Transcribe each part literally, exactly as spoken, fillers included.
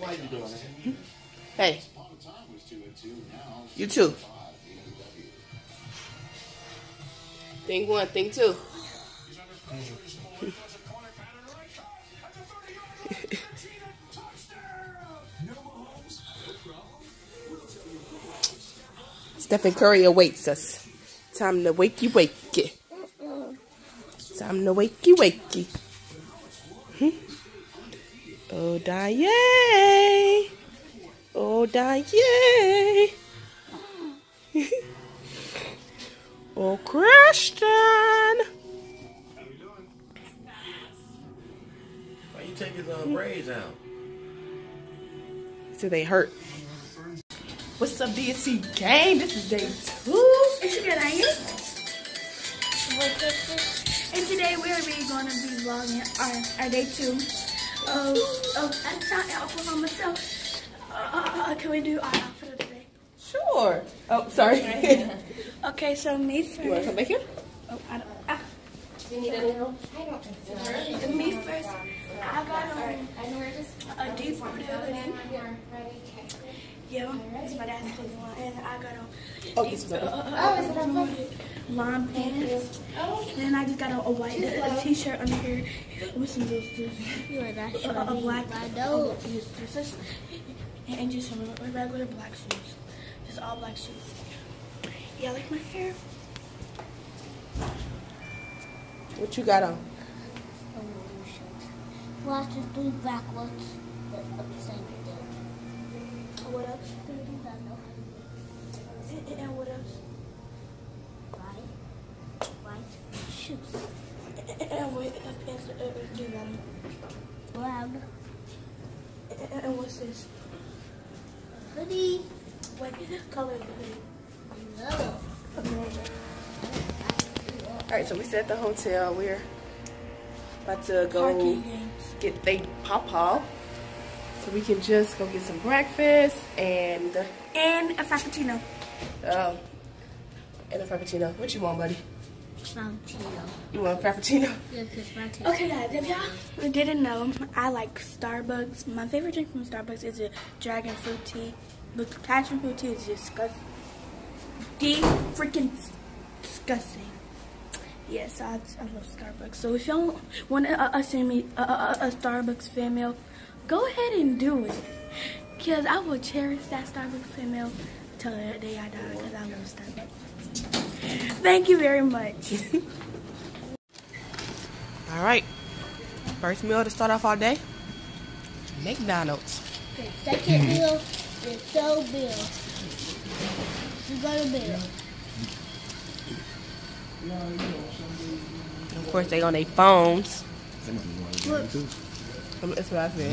Why you doing that? Hey. You too. Thing one, thing two. Stephen Curry awaits us. Time to wakey wakey. Time to wakey wakey. Hmm? Oh, die. Oh, die. Oh, Christian. Why you take his uh, braids out? So they hurt. What's up, D S C gang? This is day two. It's your good, ain't it? And today we are really going to be vlogging our, our day two of, of at a time alcohol myself. Uh, uh, can we do our outfit of the day? Sure. Oh, sorry. Okay, so me first. You want to come back here? Oh, I don't. Ah. You need a nail? Me first. I got on a deep blue hoodie. Yeah, it's my dad's clothing line, and I got on Oh, deep, this uh, is uh, uh, long pants. Then I just got on a white a, a t-shirt under here with some this, this, a, a black uh, this, this, and just some regular black shoes. Just all black shoes. Yeah, I like my hair. What you got on? Watch the three backwards. Same thing. What else? And, and what else? White. White shoes. And, and what uh, pants uh, do you got on? Brown. And, and what's this? Hoodie. What color is the hoodie? Yellow. Alright, so we set the hotel. We're about to go get they pawpaw. So we can just go get some breakfast and And a frappuccino. um and a frappuccino. What you want, buddy? Frappuccino. You want a frappuccino? Yeah, because frappuccino. Okay, guys, if y'all didn't know, I like Starbucks. My favorite drink from Starbucks is a dragon fruit tea. But the passion fruit tea is disgusting. The freaking disgusting. Yes, I, I love Starbucks. So if y'all want to uh, uh, send me a, a, a Starbucks fan mail, go ahead and do it. Because I will cherish that Starbucks fan mail till the day I die because I love Starbucks. Thank you very much. All right. First meal to start off our day. McDonald's. Okay, second meal is so bill. You go to bill. Of course, they on their phones. Look. That's what I said.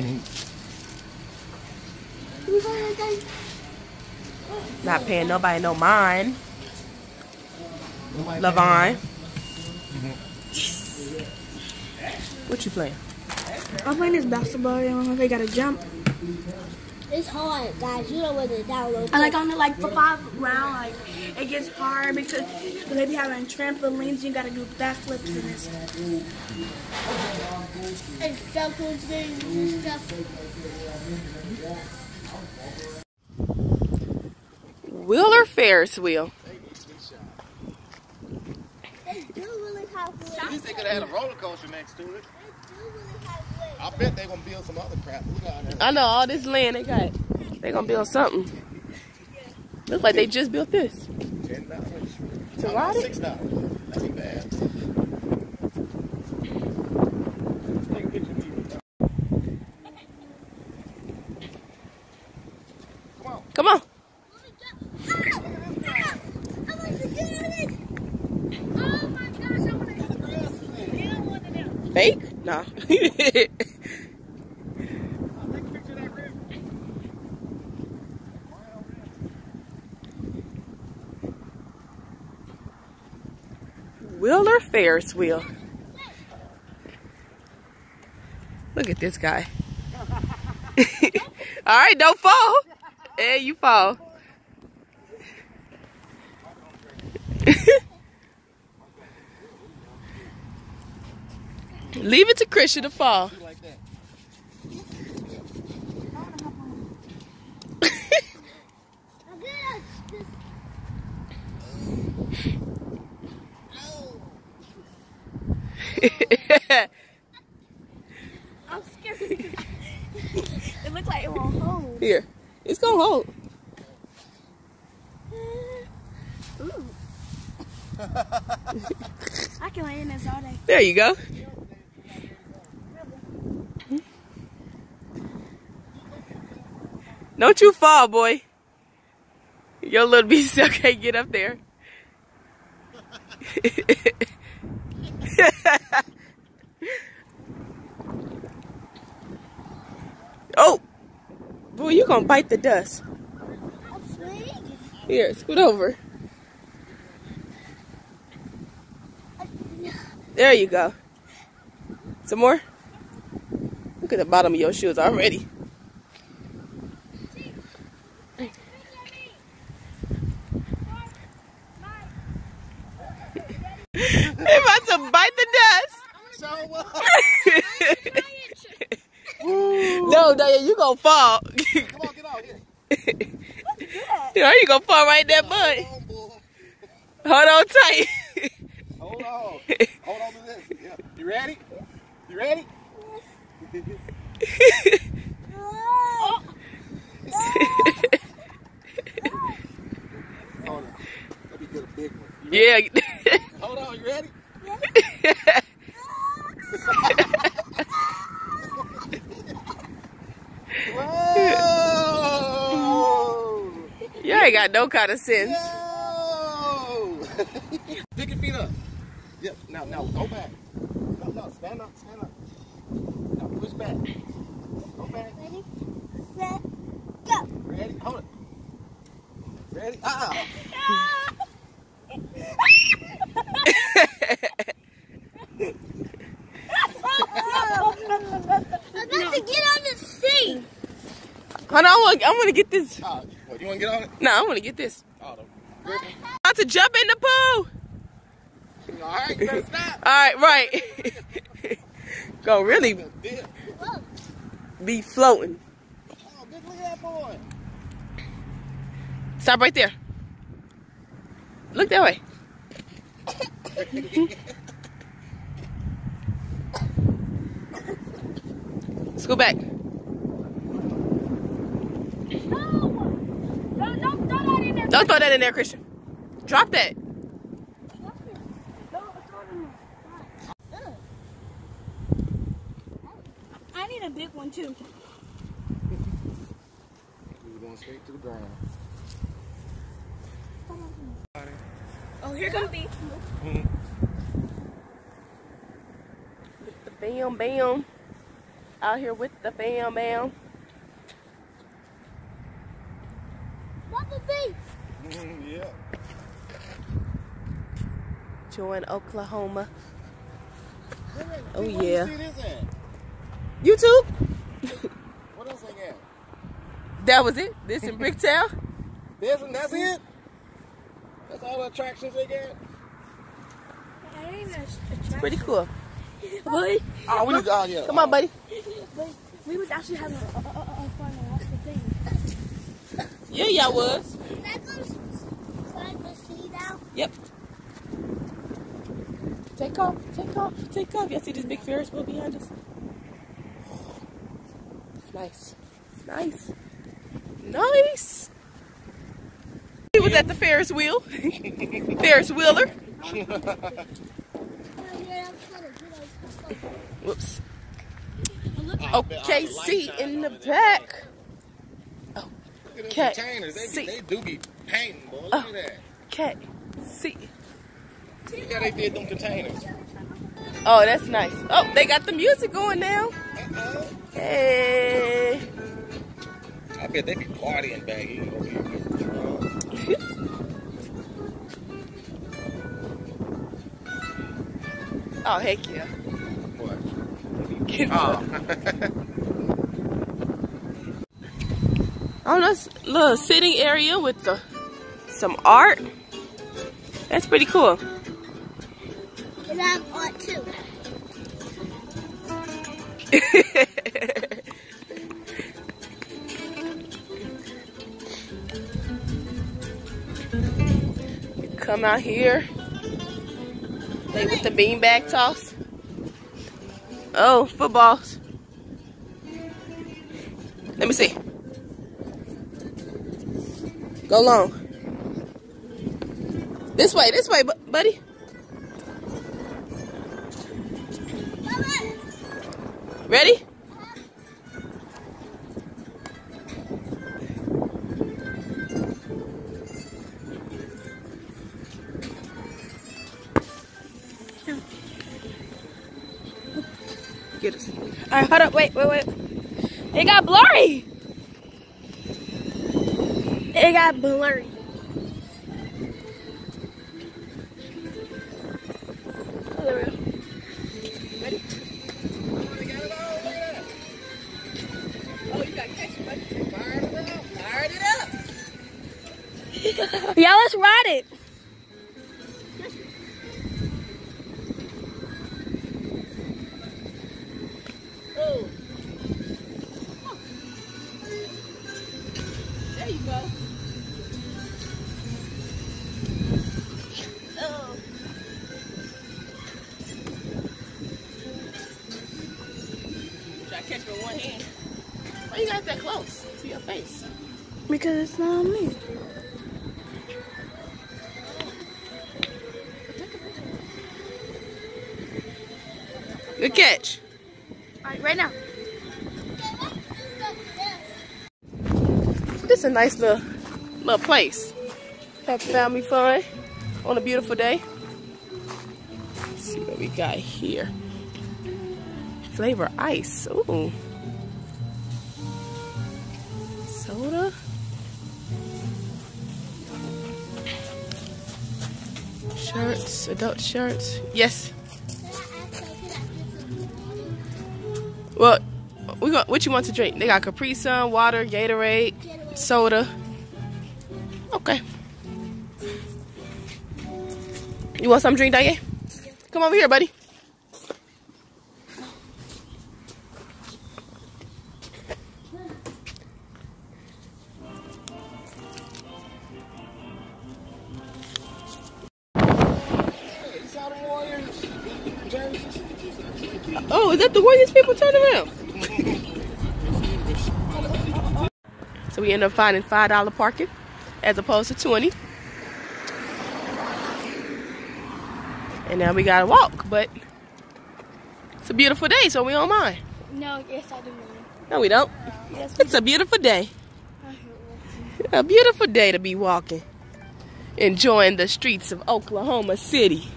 Mm-hmm. Not paying nobody no mind. Lavon. What you playing? I'm playing this basketball and they gotta jump. It's hard, guys. You don't want to download. And like on the like for five round, like it gets hard because they be having trampolines. You gotta do backflips and this. And stuff and things and stuff. Wheel or Ferris wheel? They do really have wheels. At least they could have had a roller coaster next to it. They do really have wheels. I bet they're gonna build some other crap. Look out there. I know all this land they got. They gonna build something. Looks like they just built this. Ten dollars. To ride it? Six dollars. That ain't bad. Take a picture of me. Come on. Come on. Fake? Nah. Wheel or Ferris wheel? Look at this guy. All right, don't fall. Hey, you fall. Leave it to Christian to fall. I'm scared. It looks like it won't hold. Here. It's gonna hold. Ooh. I can lay in this all day. There you go. Don't you fall, boy. Your little beast still can't get up there. Oh, boy, you gonna bite the dust. Here, scoot over. There you go. Some more? Look at the bottom of your shoes already. They about to bite the dust. So what? No, Diane, you gonna fall. Come on, get out here. Yeah, you gonna fall right in that butt. Hold on, boy. Hold on tight. Hold on. Hold on to this. Yeah. You ready? You ready? Oh. Hold on. Let me get a big one. You Yeah. ready? Hold on. You ready? Whoa! You ain't got no kind of sense. Whoa! Pick your feet up. Yep. Now, now, go back. No, no, stand up, stand up. Now, push back. Go back. Ready? Set. Go. Ready? Hold it. Ready? Uh-uh. I'm about to get on the seat. Hold on, I wanna- I want to get this. Uh, what, you want to get on it? No, I want to get this. Oh, no. Grip it. About to jump in the pool. All right, you better stop. All right, right. Gonna really Dip. be floating. Oh, good look at that boy. Stop right there. Look that way. Let's go back. No! Don't, don't throw that in there. Don't throw that in there, Christian. Drop that. I need a big one too. We're going straight to the ground. Oh, here comes the. With the bam bam. Out here with the bam bam. Bumblebee. Mm, yeah. Join Oklahoma. Oh Where yeah. you see this at? YouTube? What else they got? That was it? This in Bricktown? This and that's it? That's all the attractions they got? Pretty cool. Boy, Oh, we need, oh, yeah. Come on, buddy. but we was actually having a, a, a, a fun and that's the thing. Yeah, y'all was. Can I go slide the seat out? Yep. Take off, take off, take off. Y'all see this big Ferris wheel behind us? It's nice. It's nice. Nice. He was at the Ferris wheel. Ferris wheeler. Oh, yeah, I'm trying to get out. Whoops. Oh, O K C in the back. Look at them Okay. containers. They, See. be, they do be painting, boy. Look Oh. at that. K C. Look how they did them containers. Oh, that's nice. Oh, they got the music going now. Uh-oh. Hey. I bet they be partying back here. Oh, heck yeah. What? Get Oh. Oh, that's a little sitting area with the, some art. That's pretty cool. And I have art too. come out here. Play with the beanbag toss. Oh, footballs. Let me see. Go long. This way, this way, buddy. Ready? Get us. All right, hold up. Wait, wait, wait. It got blurry. It got blurry. Oh, there we go. Ready? Oh, you got to catch it, buddy. Fire it up. Fire it up. Yeah, let's ride it. Oh. There you go. Oh. Try to catch it with one hand. Why you got that close to your face? Because it's not on me. Good catch. All right, right now. This is a nice little little place. Have family fun on a beautiful day. Let's see what we got here. Flavor ice. Ooh. Soda. Shirts, adult shirts. Yes. Well, we got what you want to drink? They got Capri Sun, water, Gatorade, soda. Okay. You want some drink, Diane? Come over here, buddy. Oh, is that the Warriors people? Turn around. So we end up finding five dollar parking as opposed to twenty. And now we gotta walk, but it's a beautiful day, so we don't mind. No, yes, I do mind. No, we don't. Yes, we It's a beautiful day. A beautiful day to be walking, enjoying the streets of Oklahoma City.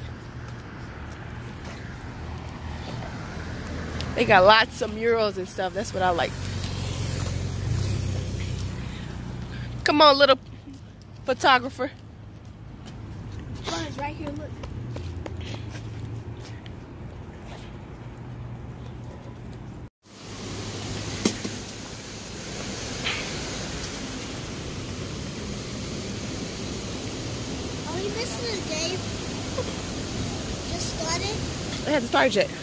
They got lots of murals and stuff. That's what I like. Come on, little photographer. Oh, it's right here, look. Are we missing a game? Just started? I haven't started yet.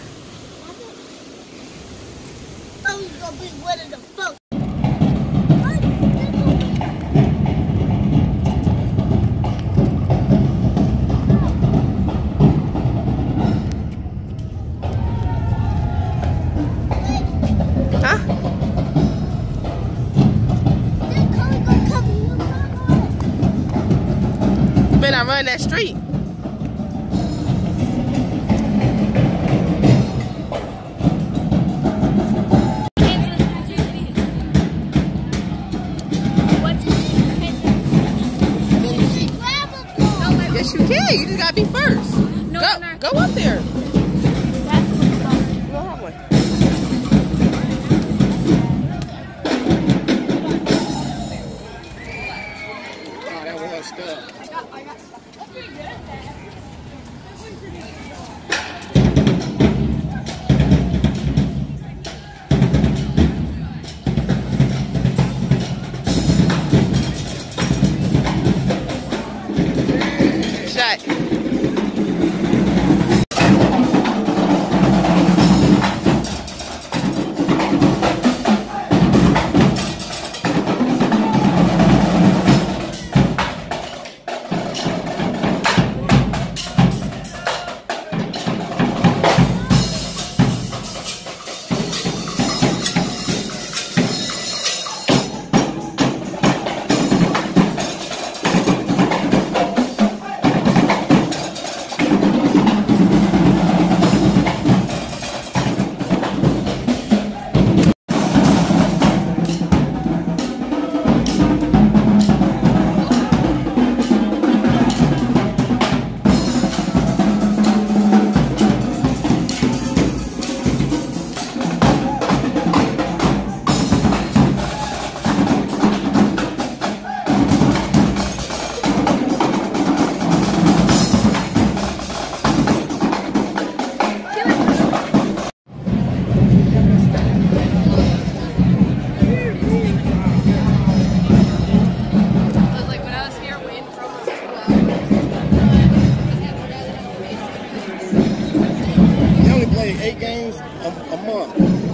I was gonna be one of the folks. Huh? You better not run that street. Yes, you can. You just gotta be first. No, go, no. go up there. That's what it's called. You don't have one. Oh, that was her stuff. Shot.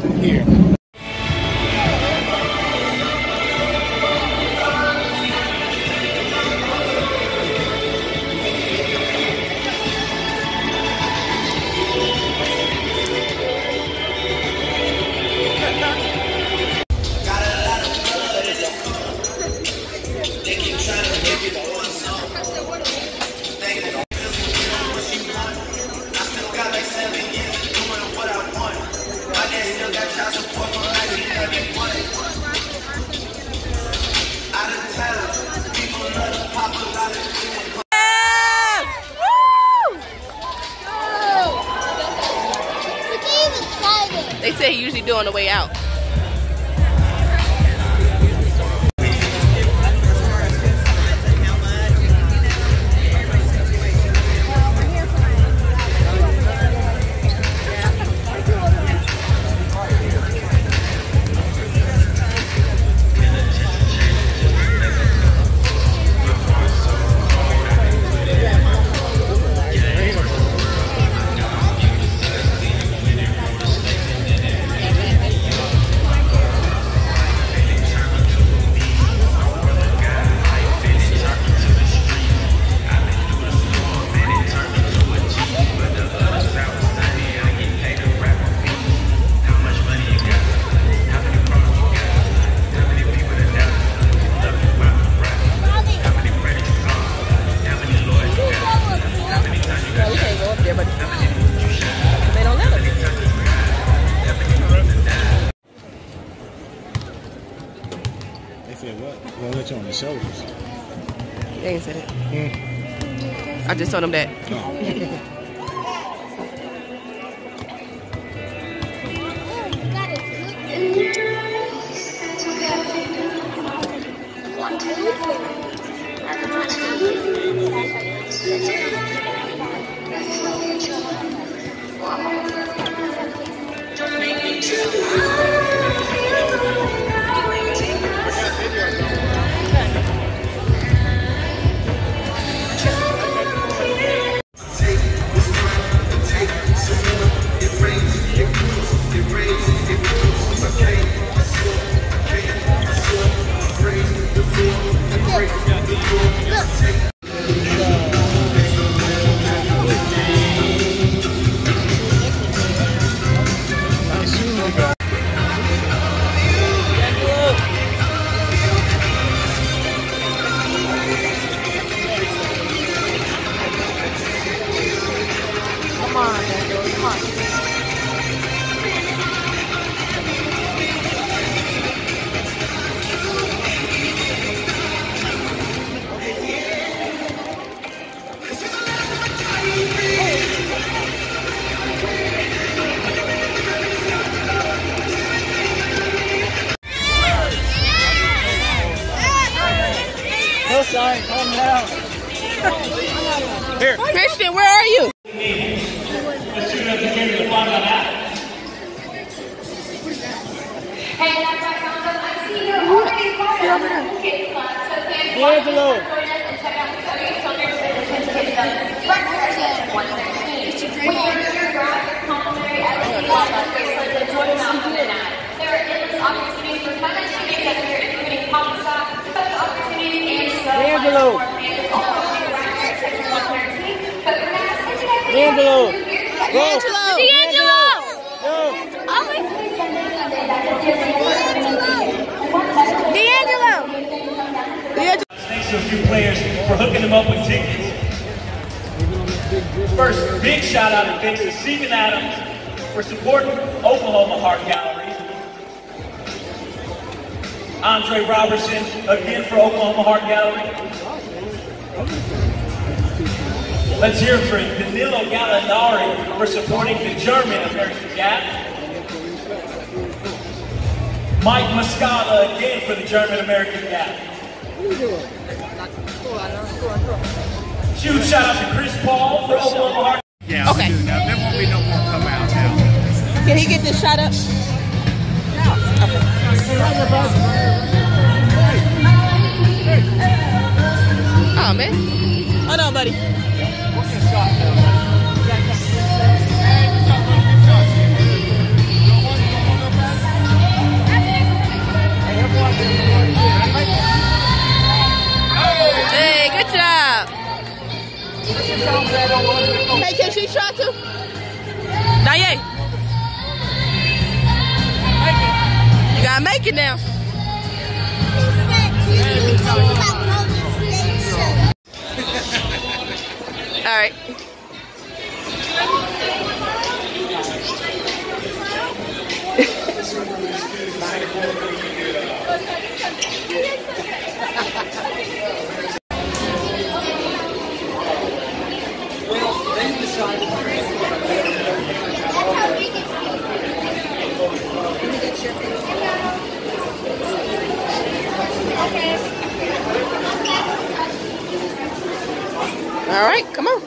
Here. They say he usually do on the way out. Well, it's on the shoulders. They ain't said it. Mm. I just told them that. Sorry, calm down. Here. Christian, where are you? Angelo. Angelo. Angelo. Go. D'Angelo. Go. D'Angelo. D'Angelo. Thanks to a few players for hooking them up with tickets. First, big shout out and thanks to Stephen Adams for supporting Oklahoma Heart Gallery. Andre Robertson, again for Oklahoma Heart Gallery. Let's hear it for Danilo Gallinari for supporting the German American Gap. Mike Muscala again for the German American Gap. Huge shout out to Chris Paul for Oklahoma Heart. Yeah, okay. Now, there won't be no more come out now. Can he get this shot up? No. Okay. Oh man. Hold on, buddy. thinking now. All right. All right, come on.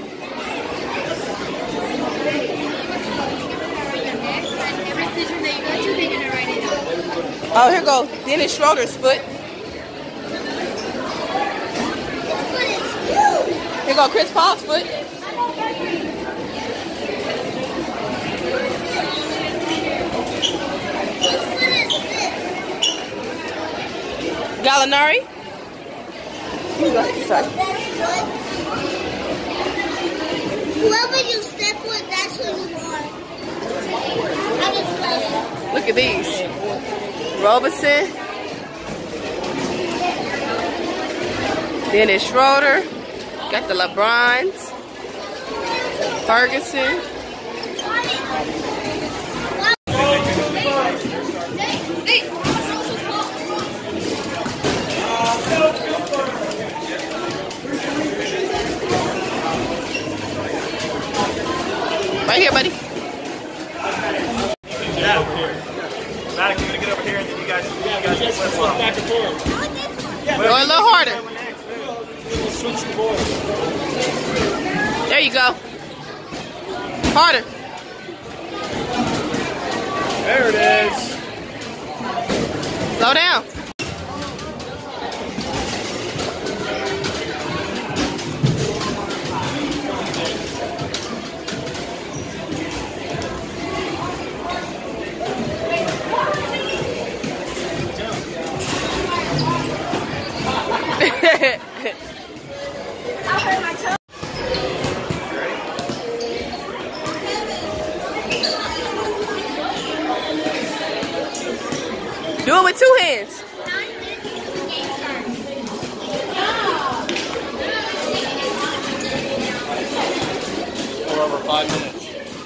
Oh, here goes Dennis Schroeder's foot. Here go Chris Paul's foot. Gallinari. Sorry. Whoever you step with, that's who you are. I just play it. Look at these. Robeson. Dennis Schroeder. Got the LeBrons. Ferguson. Right here, buddy. Yeah, over here. Matt, you're gonna get over here, and then you guys, you guys can flip flop. Back and forth. Go a little harder. We'll switch the board. There you go. Harder. There it is. Slow down. Do it with two hands. For over five minutes.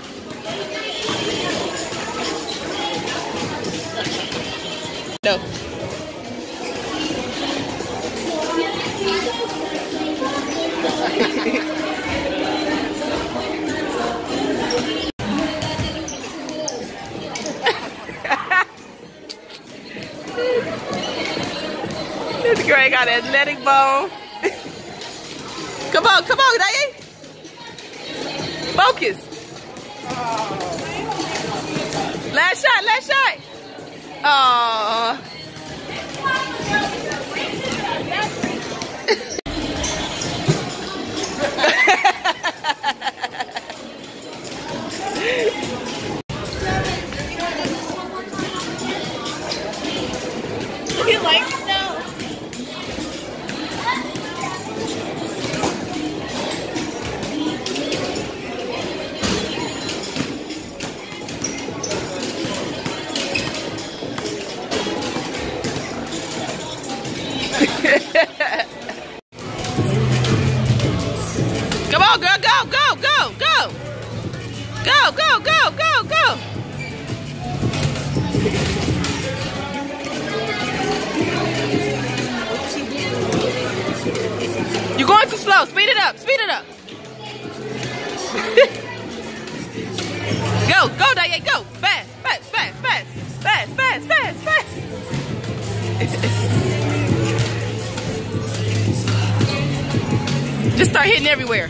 No. This girl got an athletic bone. Come on, come on, Diane. Focus. Last shot, last shot. Aww. He likes snow. Come on, girl, go, go, go, go. Go, go, go, go, go. You're going too slow. Speed it up, speed it up. Go, go, Diane, go. Fast, fast, fast, fast, fast, fast, fast, fast. Just start hitting everywhere.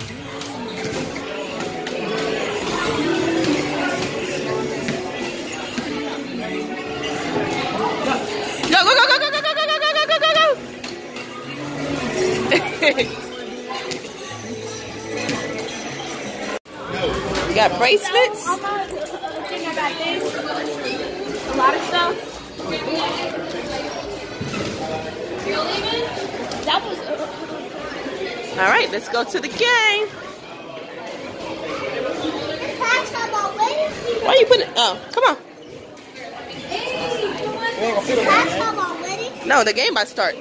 Go, go, go, go, go, go, go, go, go, go, go, go. You got bracelets? I'm not thinking about this. A lot of stuff. That was. All right, let's go to the game. Why are you putting it? Oh, come on. ain't gonna fit around that. Halftime already? No, the game about to start.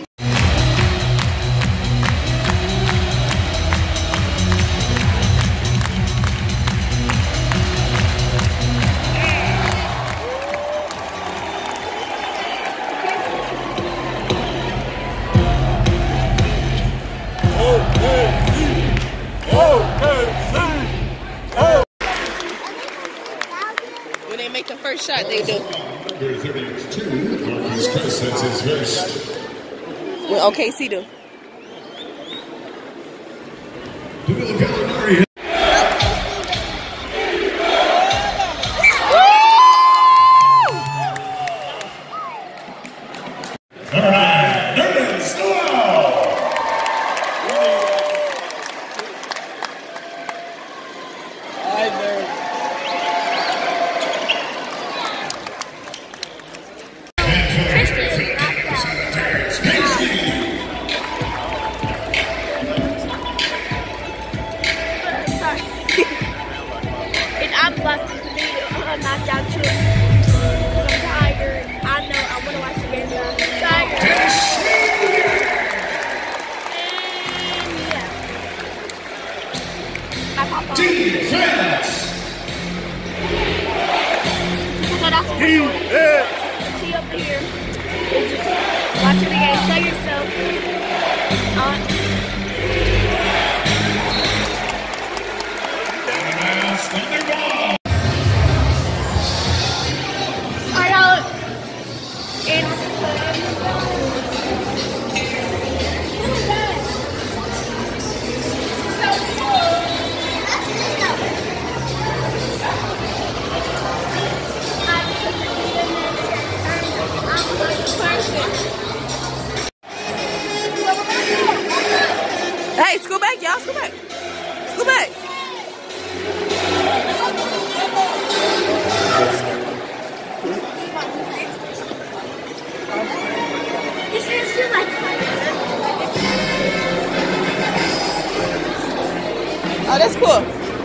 When they make the first shot, they do. Number thirty-two, Marcus Chris, that's his first. When O K C do. Danilo Gallinari. All right, Nerden Stowell. I know. Sorry. And I'm lucky to be uh, knocked out too. Because I'm tired. I know I want to watch the game, but I'm tired. And yeah. I pop off. Defense. So that's what we're doing. See up here. It's just watching the game. Show yourself. Uh, Thunder ball. I out in Hey, scoot back, y'all. Scoot back. Scoot back. Oh, that's cool.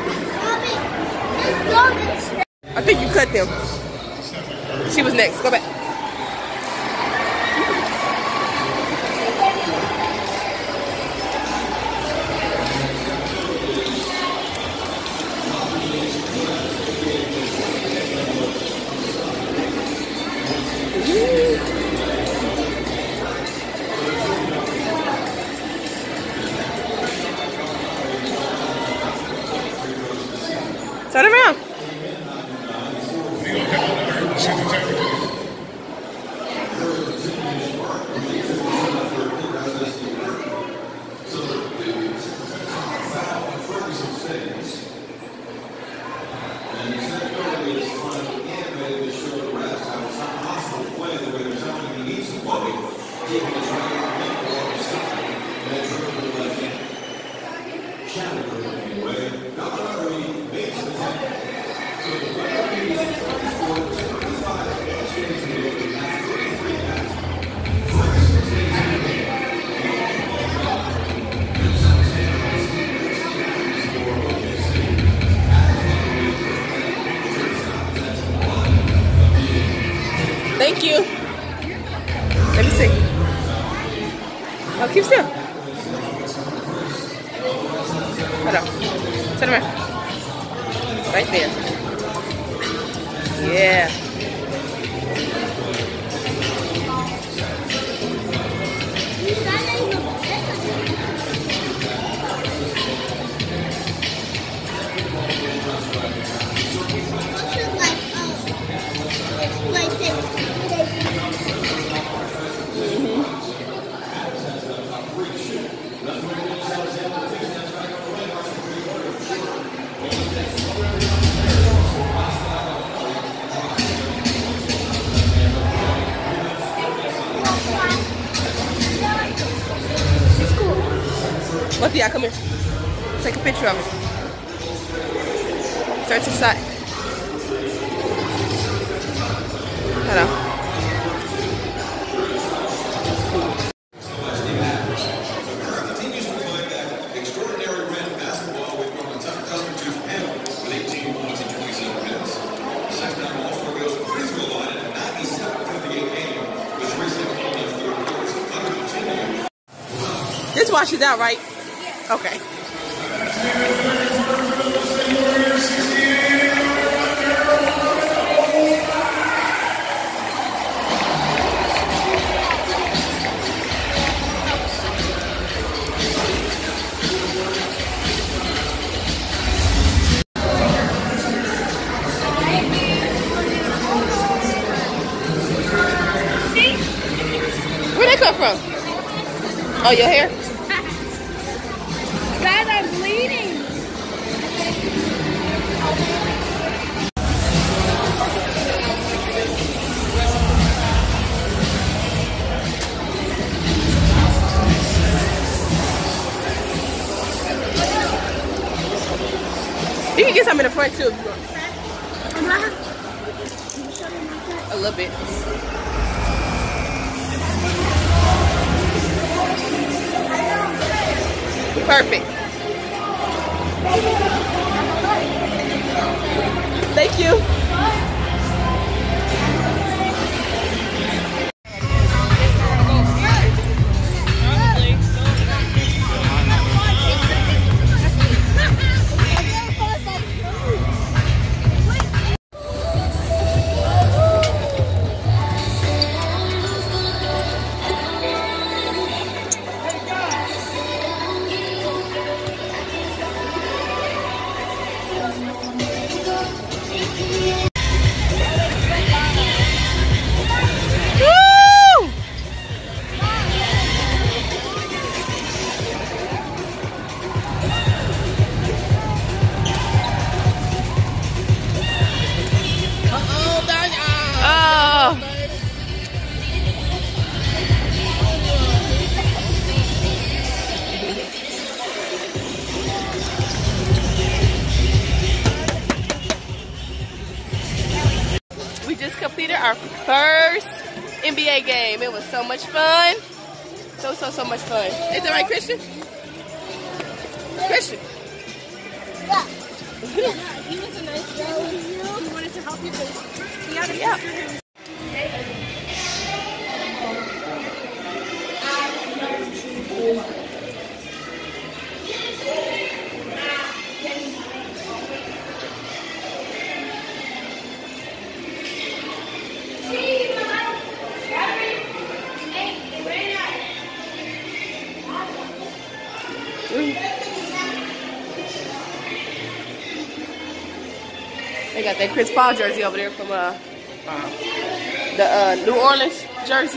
I think you cut them. She was next. Go back. Turn around. Thank you. Let me see. Oh, keep still. Hold on. Turn around. Right there. Yeah. What? Yeah, come here. Take a picture of it. Turn to the side. Hold on. Second time all-star goes to free throw line at ninety-seven fifty-eight. washes out, right? Okay. Where'd they come from? Oh, your hair? Guys, I'm bleeding. You can get some in the front too if you want. A little bit. Perfect. Thank you. Completed our first N B A game. It was so much fun. So, so, so much fun. Is that right, Christian? Christian? Yeah. He was a nice guy. He wanted to help you, but he had a Yeah. sister. They got that Chris Paul jersey over there from uh, uh the uh, New Orleans jersey.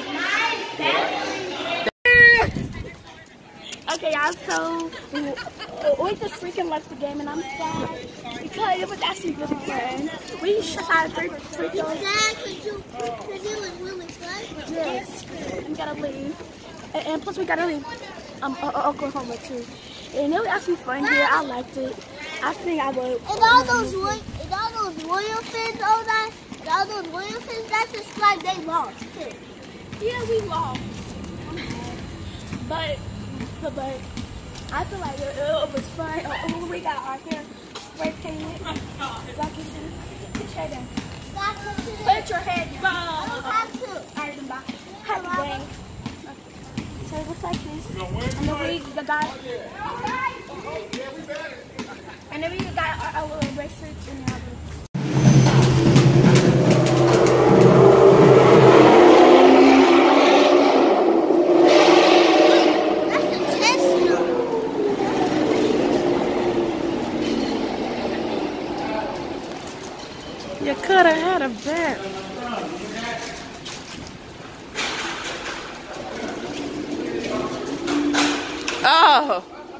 Okay, y'all, so we, we just freaking left the game and I'm sad because it was actually really fun. We shot out three free throws. Dad, could you, could you was really fun? Yes, we gotta leave. And, and plus we gotta leave um, uh, uh, Oklahoma too. And it was actually fun here. I liked it. I think I would. And all those, and all those royal fins over there, and all those royal fins, that's just like they lost too. Yeah, we lost. But, but, but I feel like it, it was fun. Oh, we got our hair spray painted. Like you see, put your head in. Put your head in. I don't have to. Alright, then bye. Happy day. So it looks like this. And then we the guy. And then we got our, our little bracelets and our little. You could have had a bet. Oh.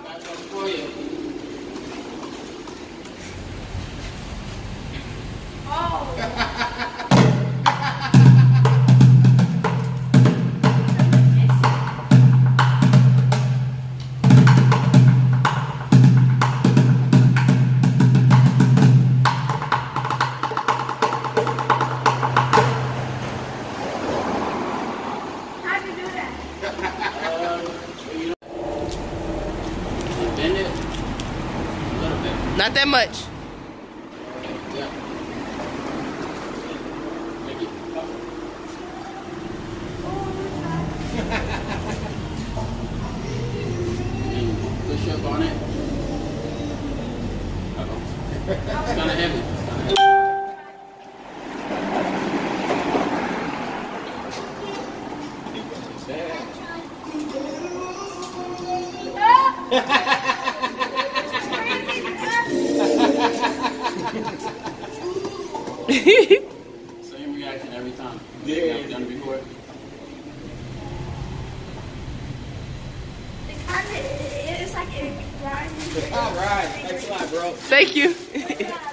Not that much. you've never done it before? It kind of, it's like it grinds. All right. Thanks a lot, bro. Thank you.